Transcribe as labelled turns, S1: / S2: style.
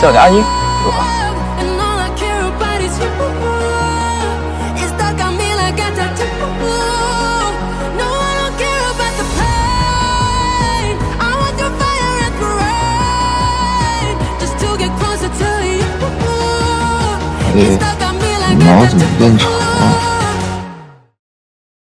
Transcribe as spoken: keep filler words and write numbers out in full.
S1: 叫你阿姨多好。
S2: 哎，毛怎么变长了？